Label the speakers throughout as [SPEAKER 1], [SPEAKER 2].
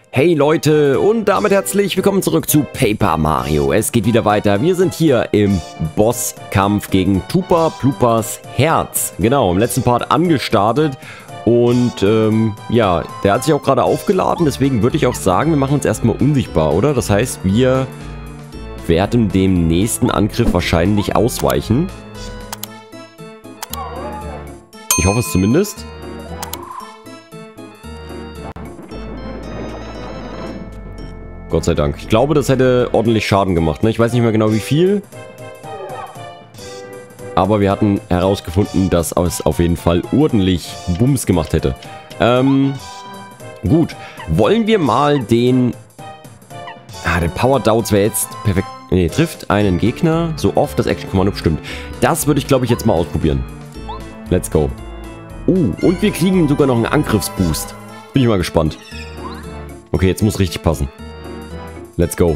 [SPEAKER 1] Hey Leute und damit herzlich willkommen zurück zu Paper Mario. Es geht wieder weiter. Wir sind hier im Bosskampf gegen Toopa Bloopas Herz. Genau, im letzten Part angestartet. Und ja, der hat sich auch gerade aufgeladen. Deswegen würde ich auch sagen, wir machen uns erstmal unsichtbar, oder? Das heißt, wir werden dem nächsten Angriff wahrscheinlich ausweichen. Ich hoffe es zumindest. Gott sei Dank. Ich glaube, das hätte ordentlich Schaden gemacht. Ne? Ich weiß nicht mehr genau wie viel. Aber wir hatten herausgefunden, dass es auf jeden Fall ordentlich Bums gemacht hätte. Gut. Wollen wir mal den... den Power Doubts wäre jetzt perfekt. Ne, trifft einen Gegner so oft das Action-Kommando bestimmt. Das würde ich, glaube ich, jetzt mal ausprobieren. Let's go. Und wir kriegen sogar noch einen Angriffsboost. Bin ich mal gespannt. Okay, jetzt muss richtig passen. Let's go.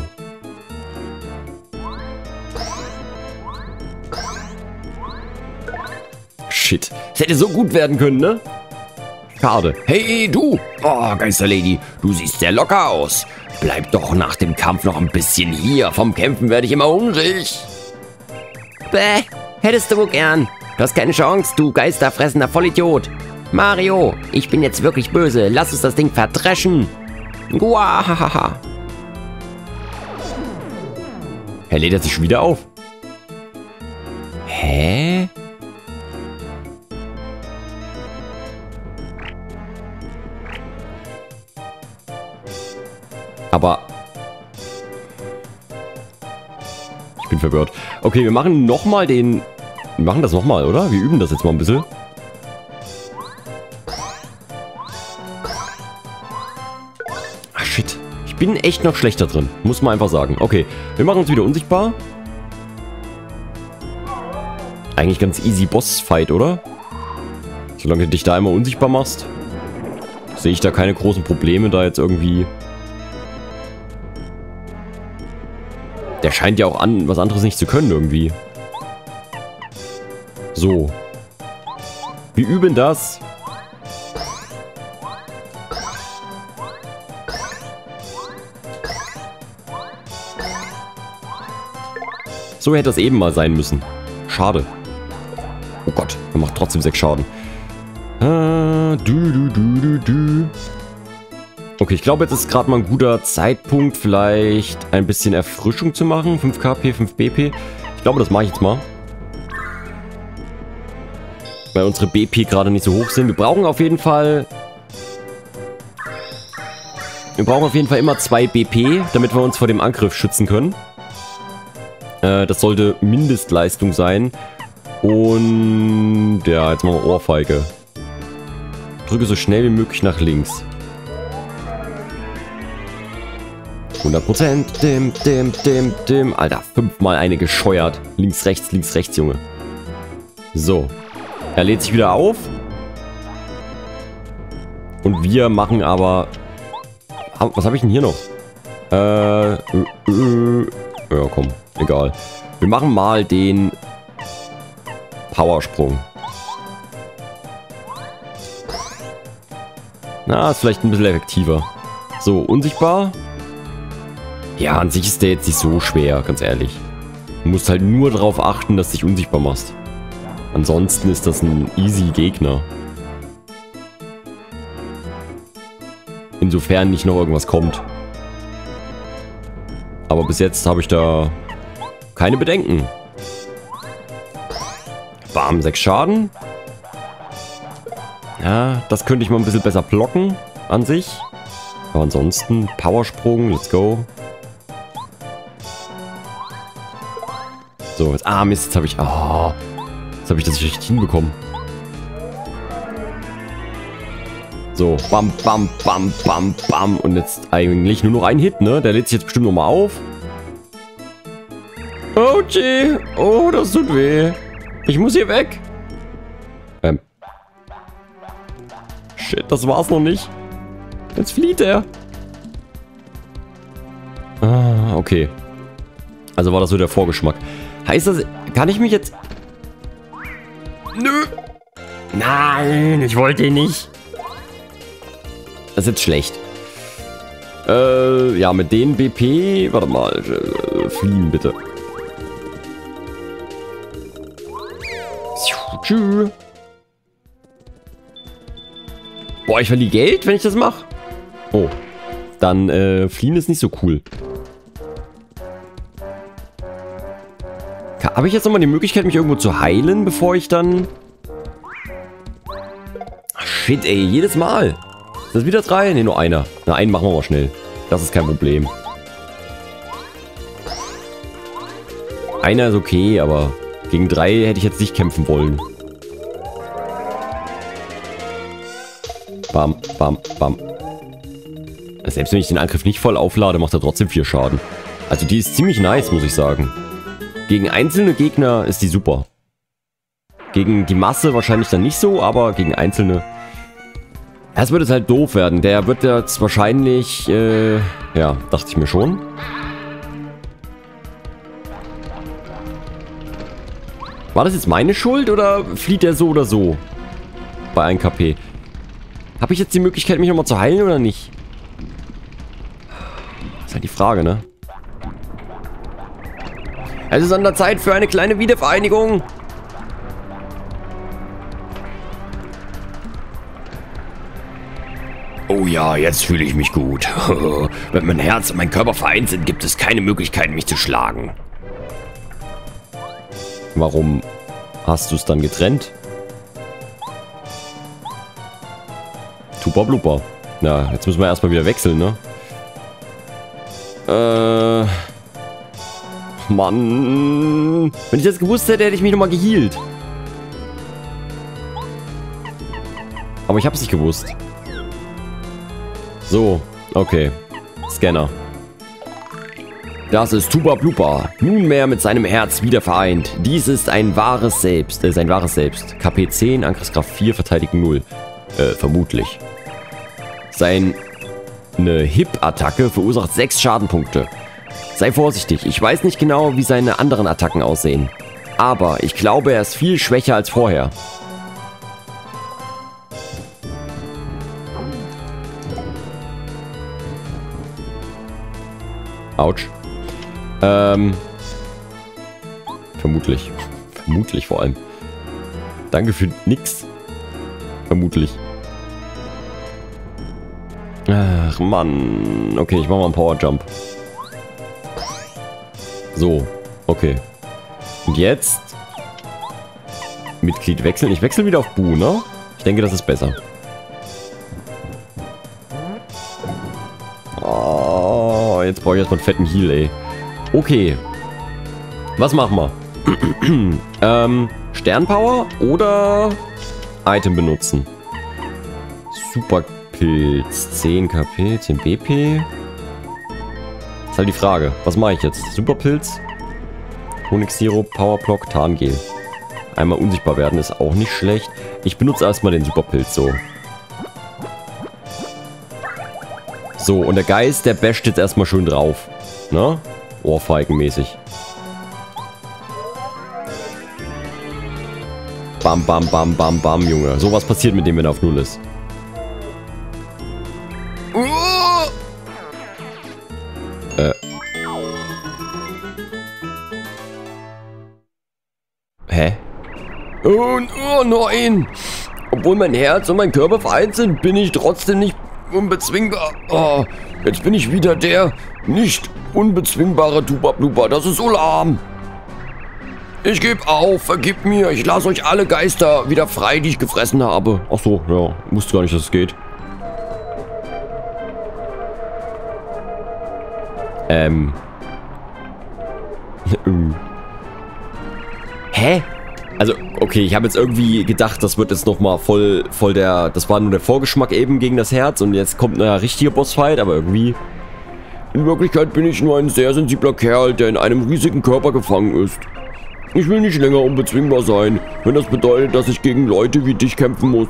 [SPEAKER 1] Shit. Das hätte so gut werden können, ne? Schade. Hey, du! Oh, Geisterlady, du siehst sehr locker aus. Bleib doch nach dem Kampf noch ein bisschen hier. Vom Kämpfen werde ich immer hungrig. Bäh, hättest du wohl gern. Du hast keine Chance, du geisterfressender Vollidiot. Mario, ich bin jetzt wirklich böse. Lass uns das Ding verdreschen. Guahahaha. Er lädt sich schon wieder auf. Hä? Aber... ich bin verwirrt. Okay, wir machen nochmal den... wir machen das nochmal, oder? Wir üben das jetzt mal ein bisschen. Ah, shit. Ich bin echt noch schlechter drin. Muss man einfach sagen. Okay, wir machen uns wieder unsichtbar. Eigentlich ganz easy Bossfight, oder? Solange du dich da einmal unsichtbar machst, sehe ich da keine großen Probleme, da jetzt irgendwie... der scheint ja auch was anderes nicht zu können irgendwie. So. Wir üben das. So hätte das eben mal sein müssen. Schade. Oh Gott, er macht trotzdem 6 Schaden. Okay, ich glaube, jetzt ist gerade mal ein guter Zeitpunkt, vielleicht ein bisschen Erfrischung zu machen. 5 KP, 5 BP. Ich glaube, das mache ich jetzt mal. Weil unsere BP gerade nicht so hoch sind. Wir brauchen auf jeden Fall... immer 2 BP, damit wir uns vor dem Angriff schützen können. Das sollte Mindestleistung sein. Und... ja, jetzt machen wir Ohrfeige. Drücke so schnell wie möglich nach links. 100%. Dim. Alter, 5-mal eine gescheuert. Links, rechts, Junge. So. Er lädt sich wieder auf. Und wir machen aber... was habe ich denn hier noch? Ja, komm. Egal. Wir machen mal den Powersprung. Na, ist vielleicht ein bisschen effektiver. So, unsichtbar. Ja, an sich ist der jetzt nicht so schwer, ganz ehrlich. Du musst halt nur darauf achten, dass du dich unsichtbar machst. Ansonsten ist das ein easy Gegner. Insofern nicht noch irgendwas kommt. Aber bis jetzt habe ich da keine Bedenken. Bam, 6 Schaden. Ja, das könnte ich mal ein bisschen besser blocken an sich. Aber ansonsten Powersprung, let's go. So, jetzt... Mist, jetzt habe ich... jetzt habe ich das nicht richtig hinbekommen. So, bam. Und jetzt eigentlich nur noch ein Hit, ne? Der lädt sich jetzt bestimmt nochmal auf. Oh, gee. Oh, das tut weh. Ich muss hier weg. Shit, das war's noch nicht. Jetzt flieht er. Okay. Also war das so der Vorgeschmack. Heißt das, kann ich mich jetzt... Nö. Nein, ich wollte ihn nicht. Das ist jetzt schlecht. Ja, mit den BP... Warte mal. Fliehen, bitte. Tschüss. Boah, ich verliere Geld, wenn ich das mache. Oh. Dann, fliehen ist nicht so cool. Habe ich jetzt nochmal die Möglichkeit, mich irgendwo zu heilen, bevor ich dann... Ach, shit, ey. Jedes Mal. Ist das wieder 3? Ne, nur einer. Na, einen machen wir mal schnell. Das ist kein Problem. Einer ist okay, aber gegen 3 hätte ich jetzt nicht kämpfen wollen. Bam, bam, bam. Selbst wenn ich den Angriff nicht voll auflade, macht er trotzdem 4 Schaden. Also die ist ziemlich nice, muss ich sagen. Gegen einzelne Gegner ist die super. Gegen die Masse wahrscheinlich dann nicht so, aber gegen einzelne... Es wird jetzt halt doof werden. Der wird jetzt wahrscheinlich... ja, dachte ich mir schon. War das jetzt meine Schuld oder flieht der so oder so? Bei 1 KP. Habe ich jetzt die Möglichkeit, mich nochmal zu heilen oder nicht? Das ist halt die Frage, ne? Es ist an der Zeit für eine kleine Wiedervereinigung. Oh ja, jetzt fühle ich mich gut. Wenn mein Herz und mein Körper vereint sind, gibt es keine Möglichkeit, mich zu schlagen. Warum hast du es dann getrennt? Tupa Blupa. Na, jetzt müssen wir erstmal wieder wechseln, ne? Mann. Wenn ich das gewusst hätte, hätte ich mich nochmal gehealt. Aber ich habe es nicht gewusst. So, okay. Scanner. Das ist Tupa Blupa. Nunmehr mit seinem Herz wieder vereint. Dies ist ein wahres Selbst. Sein wahres Selbst. KP 10, Angriffskraft 4, Verteidigung 0. Vermutlich. Seine Hip-Attacke verursacht 6 Schadenpunkte. Sei vorsichtig, ich weiß nicht genau, wie seine anderen Attacken aussehen. Aber ich glaube, er ist viel schwächer als vorher. Autsch. Vermutlich. Vermutlich vor allem. Danke für nix. Vermutlich. Ach, Mann. Okay, ich mache mal einen Power Jump. So, okay. Und jetzt Mitglied wechseln. Ich wechsle wieder auf Bu, ne? Ich denke, das ist besser. Oh, jetzt brauche ich erstmal einen fetten Heal, ey. Okay. Was machen wir? Sternpower oder Item benutzen? Superpilz. 10 KP, 10 BP. Ist halt die Frage. Was mache ich jetzt? Superpilz? Honigsirup, Powerblock, Tarngel. Einmal unsichtbar werden ist auch nicht schlecht. Ich benutze erstmal den Superpilz so. So, und der Geist, der basht jetzt erstmal schön drauf. Ne? Ohrfeigenmäßig. Bam, bam, bam, bam, bam, Junge. So was passiert mit dem, wenn er auf 0 ist. Hä? Oh nein! Obwohl mein Herz und mein Körper vereint sind, bin ich trotzdem nicht unbezwingbar. Oh, jetzt bin ich wieder der nicht unbezwingbare Tupa Blupa. Das ist so lahm. Ich gebe auf, vergib mir. Ich lasse euch alle Geister wieder frei, die ich gefressen habe. Ach so, ja. Wusste gar nicht, dass es geht. Hä? Also, okay, ich habe jetzt irgendwie gedacht, das wird jetzt nochmal voll der... Das war nur der Vorgeschmack eben gegen das Herz und jetzt kommt ein richtiger Bossfight, aber irgendwie... In Wirklichkeit bin ich nur ein sehr sensibler Kerl, der in einem riesigen Körper gefangen ist. Ich will nicht länger unbezwingbar sein, wenn das bedeutet, dass ich gegen Leute wie dich kämpfen muss.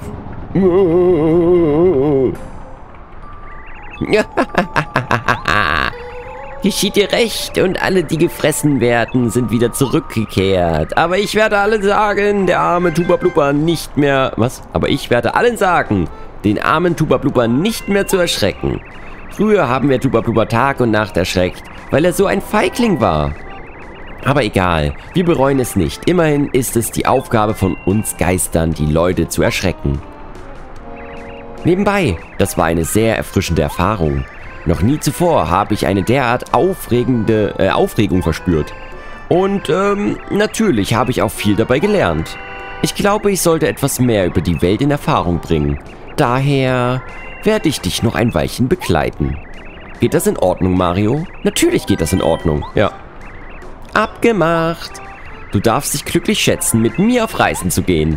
[SPEAKER 1] Geschieht dir recht und alle, die gefressen werden, sind wieder zurückgekehrt. Aber ich werde allen sagen, der arme Tupa Blupa nicht mehr... Was? Aber ich werde allen sagen, den armen Tupa Blupa nicht mehr zu erschrecken. Früher haben wir Tuba Bluba Tag und Nacht erschreckt, weil er so ein Feigling war. Aber egal, wir bereuen es nicht. Immerhin ist es die Aufgabe von uns Geistern, die Leute zu erschrecken. Nebenbei, das war eine sehr erfrischende Erfahrung. Noch nie zuvor habe ich eine derart Aufregung verspürt. Und natürlich habe ich auch viel dabei gelernt. Ich glaube, ich sollte etwas mehr über die Welt in Erfahrung bringen. Daher werde ich dich noch ein Weilchen begleiten. Geht das in Ordnung, Mario? Natürlich geht das in Ordnung, ja. Abgemacht. Du darfst dich glücklich schätzen, mit mir auf Reisen zu gehen.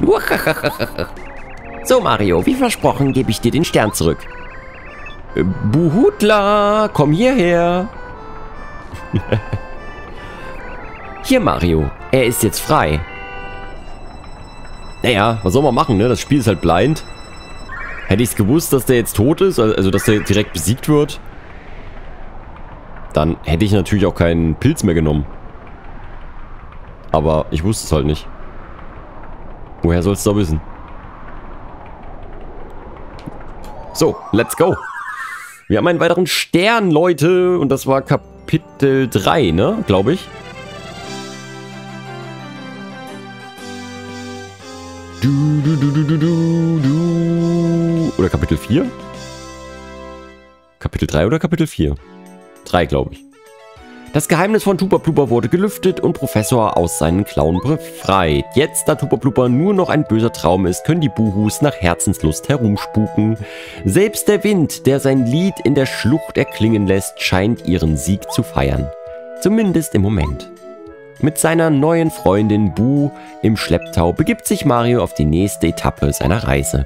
[SPEAKER 1] So, Mario, wie versprochen, gebe ich dir den Stern zurück. Buhutla, komm hierher. Hier, Mario, er ist jetzt frei. Naja, was soll man machen, ne? Das Spiel ist halt blind. Hätte ich es gewusst, dass der jetzt tot ist, also dass der direkt besiegt wird, dann hätte ich natürlich auch keinen Pilz mehr genommen. Aber ich wusste es halt nicht. Woher sollst du da wissen? So, let's go. Wir haben einen weiteren Stern, Leute. Und das war Kapitel 3, ne? Glaube ich. Oder Kapitel 4? Kapitel 3 oder Kapitel 4? 3, glaube ich. Das Geheimnis von Tuba Bluba wurde gelüftet und Professor aus seinen Klauen befreit. Jetzt, da Tuba Bluba nur noch ein böser Traum ist, können die Buhus nach Herzenslust herumspuken. Selbst der Wind, der sein Lied in der Schlucht erklingen lässt, scheint ihren Sieg zu feiern. Zumindest im Moment. Mit seiner neuen Freundin Bu im Schlepptau begibt sich Mario auf die nächste Etappe seiner Reise.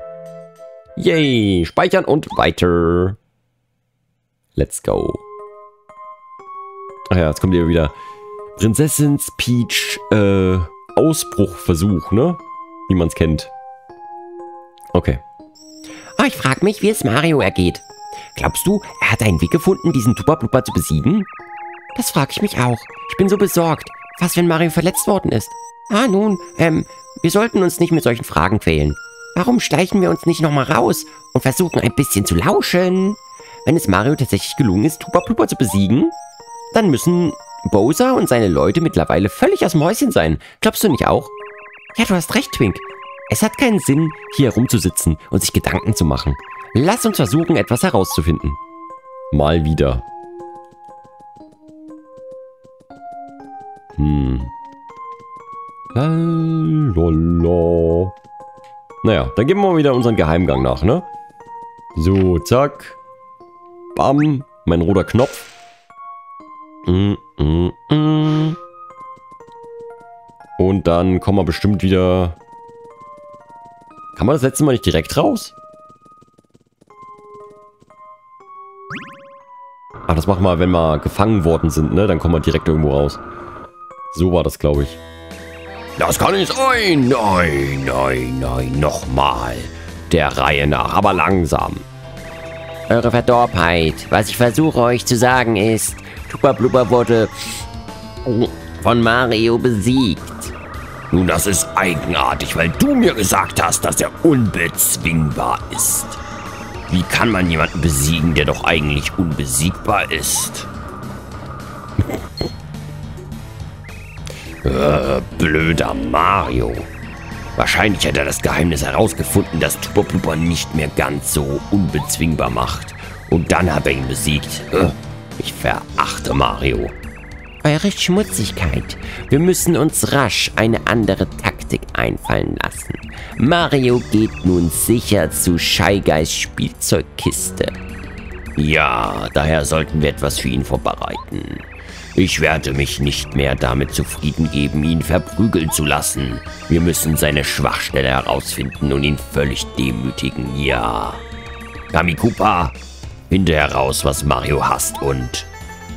[SPEAKER 1] Yay, speichern und weiter. Let's go. Ach ja, jetzt kommt hier wieder Prinzessins Peach Ausbruchversuch, ne? Wie man es kennt. Okay.
[SPEAKER 2] Oh, ich frage mich, wie es Mario ergeht. Glaubst du, er hat einen Weg gefunden, diesen Tuba Bluba zu besiegen? Das frage ich mich auch. Ich bin so besorgt. Was, wenn Mario verletzt worden ist? Ah, nun, wir sollten uns nicht mit solchen Fragen quälen. Warum schleichen wir uns nicht nochmal raus und versuchen ein bisschen zu lauschen? Wenn es Mario tatsächlich gelungen ist, Tuba Bluba zu besiegen, dann müssen Bowser und seine Leute mittlerweile völlig aus dem Häuschen sein. Glaubst du nicht auch? Ja, du hast recht, Twink. Es hat keinen Sinn, hier herumzusitzen und sich Gedanken zu machen. Lass uns versuchen, etwas herauszufinden.
[SPEAKER 1] Mal wieder. Lalala. Naja, dann geben wir mal wieder unseren Geheimgang nach, ne? So, zack. Bam. Mein roter Knopf. Und dann kommen wir bestimmt wieder... Kann man das letzte Mal nicht direkt raus? Ach, das machen wir, wenn wir gefangen worden sind, ne? Dann kommen wir direkt irgendwo raus. So war das, glaube ich. Das kann nicht sein. Nein, nein, nein. Nochmal. Der Reihe nach, aber langsam.
[SPEAKER 2] Eure Verdorbenheit. Was ich versuche euch zu sagen ist, Tuba Bluba wurde von Mario besiegt.
[SPEAKER 1] Nun, das ist eigenartig, weil du mir gesagt hast, dass er unbezwingbar ist. Wie kann man jemanden besiegen, der doch eigentlich unbesiegbar ist? Blöder Mario. Wahrscheinlich hat er das Geheimnis herausgefunden, das Tuba Bluba nicht mehr ganz so unbezwingbar macht. Und dann hat er ihn besiegt. Ich verachte Mario.
[SPEAKER 2] Eure Schmutzigkeit. Wir müssen uns rasch eine andere Taktik einfallen lassen. Mario geht nun sicher zu Shy Guys Spielzeugkiste.
[SPEAKER 1] Ja, daher sollten wir etwas für ihn vorbereiten. Ich werde mich nicht mehr damit zufrieden geben, ihn verprügeln zu lassen. Wir müssen seine Schwachstelle herausfinden und ihn völlig demütigen, ja. Kamikupa, finde heraus, was Mario hasst und...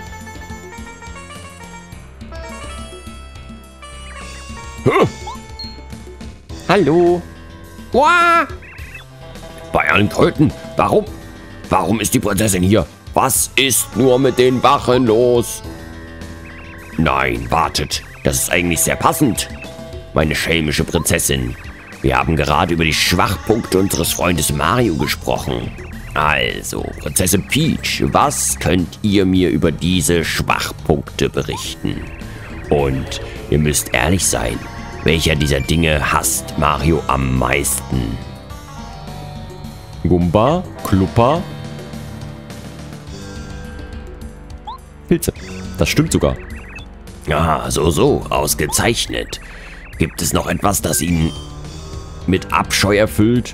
[SPEAKER 2] Hallo?
[SPEAKER 1] Uah! Bei allen Kröten, warum ist die Prinzessin hier? Was ist nur mit den Wachen los? Nein, wartet. Das ist eigentlich sehr passend. Meine schelmische Prinzessin. Wir haben gerade über die Schwachpunkte unseres Freundes Mario gesprochen. Also, Prinzessin Peach, was könnt ihr mir über diese Schwachpunkte berichten? Und ihr müsst ehrlich sein, welcher dieser Dinge hasst Mario am meisten?
[SPEAKER 3] Gumba, Klupper, Pilze. Das stimmt sogar.
[SPEAKER 1] Ah, so, ausgezeichnet. Gibt es noch etwas, das ihn mit Abscheu erfüllt?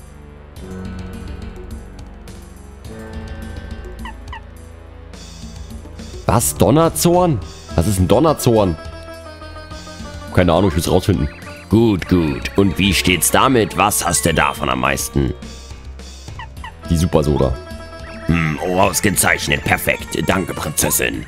[SPEAKER 3] Was? Donnerzorn? Was ist ein Donnerzorn? Keine Ahnung, ich will es rausfinden.
[SPEAKER 1] Gut. Und wie steht's damit? Was hasst er davon am meisten?
[SPEAKER 3] Die Supersoda.
[SPEAKER 1] Oh, ausgezeichnet. Perfekt. Danke, Prinzessin.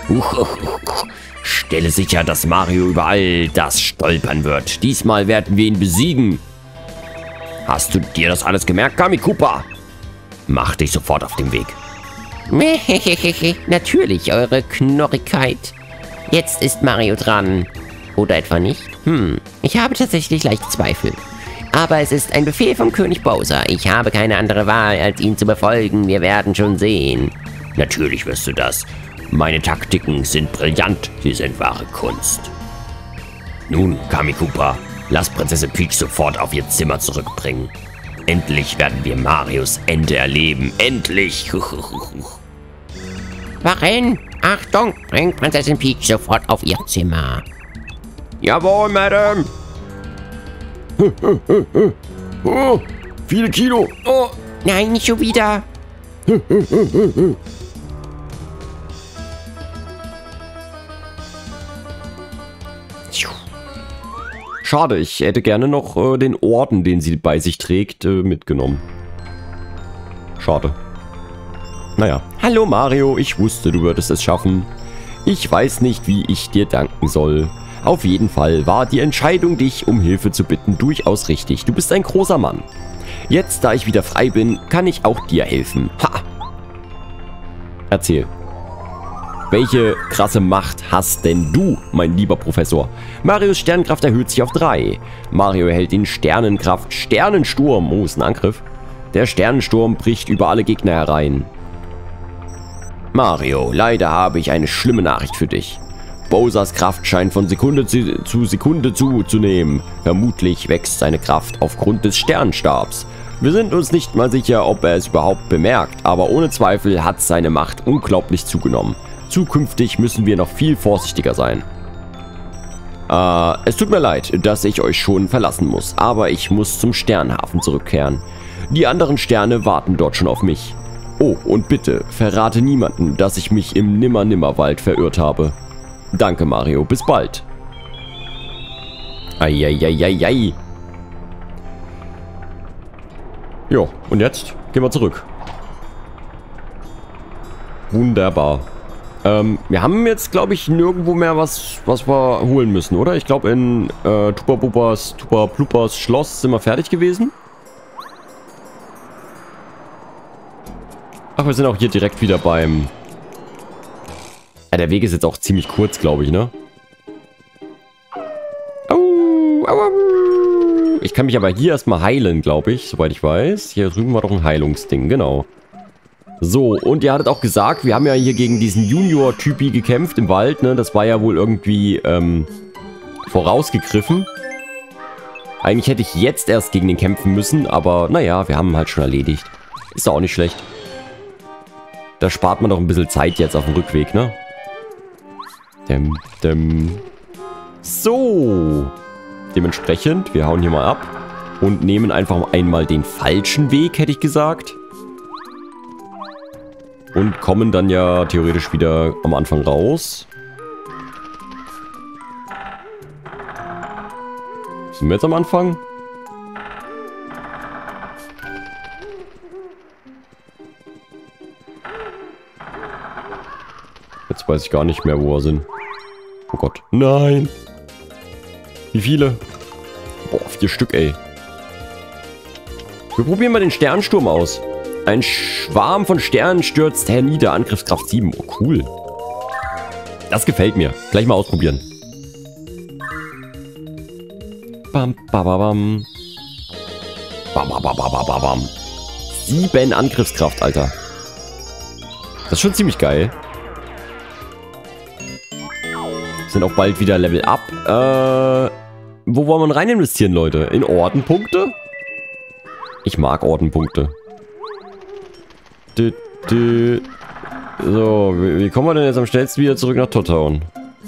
[SPEAKER 1] Stelle sicher, dass Mario über all das stolpern wird. Diesmal werden wir ihn besiegen. Hast du dir das alles gemerkt, Kamikupa? Mach dich sofort auf den Weg.
[SPEAKER 2] Natürlich, eure Knorrigkeit. Jetzt ist Mario dran. Oder etwa nicht? Ich habe tatsächlich leicht Zweifel. Aber es ist ein Befehl vom König Bowser. Ich habe keine andere Wahl, als ihn zu befolgen. Wir werden schon sehen.
[SPEAKER 1] Natürlich wirst du das. Meine Taktiken sind brillant. Sie sind wahre Kunst. Nun, Kamikupa, lass Prinzessin Peach sofort auf ihr Zimmer zurückbringen. Endlich werden wir Marios Ende erleben. Endlich!
[SPEAKER 2] Wachen! Achtung! Bringt Prinzessin Peach sofort auf ihr Zimmer.
[SPEAKER 1] Jawohl, Madame!
[SPEAKER 3] Oh, viele Kilo.
[SPEAKER 2] Oh, nein, nicht schon wieder.
[SPEAKER 3] Schade, ich hätte gerne noch den Orden, den sie bei sich trägt, mitgenommen. Schade. Naja. Hallo Mario, ich wusste, du würdest es schaffen. Ich weiß nicht, wie ich dir danken soll. Auf jeden Fall war die Entscheidung, dich um Hilfe zu bitten, durchaus richtig. Du bist ein großer Mann. Jetzt, da ich wieder frei bin, kann ich auch dir helfen. Ha! Erzähl. Welche krasse Macht hast denn du, mein lieber Professor? Marios Sternenkraft erhöht sich auf 3. Mario erhält den Sternenkraft Sternensturm. Oh, ist ein Angriff. Der Sternensturm bricht über alle Gegner herein. Mario, leider habe ich eine schlimme Nachricht für dich. Bowsers Kraft scheint von Sekunde zu Sekunde zuzunehmen. Vermutlich wächst seine Kraft aufgrund des Sternstabs. Wir sind uns nicht mal sicher, ob er es überhaupt bemerkt, aber ohne Zweifel hat seine Macht unglaublich zugenommen. Zukünftig müssen wir noch viel vorsichtiger sein. Es tut mir leid, dass ich euch schon verlassen muss, aber ich muss zum Sternhafen zurückkehren. Die anderen Sterne warten dort schon auf mich. Oh, und bitte, verrate niemanden, dass ich mich im Nimmer-Nimmerwald verirrt habe. Danke, Mario. Bis bald. Eieieiei. Jo, und jetzt gehen wir zurück. Wunderbar. Wir haben jetzt, glaube ich, nirgendwo mehr was wir holen müssen, oder? Ich glaube, in Tupa Plupas Schloss sind wir fertig gewesen. Ach, wir sind auch hier direkt wieder beim... Ja, der Weg ist jetzt auch ziemlich kurz, glaube ich, ne? Ich kann mich aber hier erstmal heilen, glaube ich, soweit ich weiß. Hier drüben war doch ein Heilungsding, genau. So, und ihr hattet auch gesagt, wir haben ja hier gegen diesen Junior-Typi gekämpft im Wald, ne? Das war ja wohl irgendwie, vorausgegriffen. Eigentlich hätte ich jetzt erst gegen den kämpfen müssen, aber naja, wir haben ihn halt schon erledigt. Ist auch nicht schlecht. Da spart man doch ein bisschen Zeit jetzt auf dem Rückweg, ne? So. Dementsprechend, wir hauen hier mal ab und nehmen einfach einmal den falschen Weg, hätte ich gesagt. Und kommen dann ja theoretisch wieder am Anfang raus. Sind wir jetzt am Anfang? Jetzt weiß ich gar nicht mehr, wo wir sind. Oh Gott. Nein! Wie viele? Boah, 4 Stück, ey. Wir probieren mal den Sternsturm aus. Ein Schwarm von Sternen stürzt hernieder. Angriffskraft 7. Oh, cool. Das gefällt mir. Gleich mal ausprobieren. Bam, bababam. Bam, bam, bam, bam, bam. 7 Angriffskraft, Alter. Das ist schon ziemlich geil. Sind auch bald wieder Level Up. Wo wollen wir rein investieren, Leute? In Ordenpunkte? Ich mag Ordenpunkte. So, wie kommen wir denn jetzt am schnellsten wieder zurück nach Todd Town?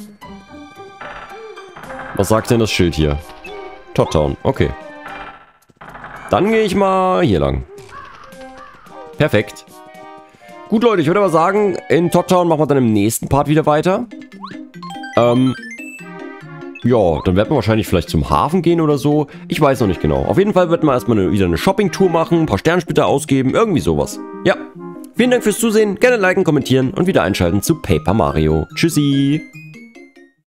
[SPEAKER 3] Was sagt denn das Schild hier? Todd Town, okay. Dann gehe ich mal hier lang. Perfekt. Gut, Leute, ich würde aber sagen, in Todd Town machen wir dann im nächsten Part wieder weiter. Ja, dann werden wir wahrscheinlich vielleicht zum Hafen gehen oder so. Ich weiß noch nicht genau. Auf jeden Fall wird man erstmal wieder eine Shopping-Tour machen, ein paar Sternsplitter ausgeben, irgendwie sowas. Ja, vielen Dank fürs Zusehen, gerne liken, kommentieren und wieder einschalten zu Paper Mario. Tschüssi!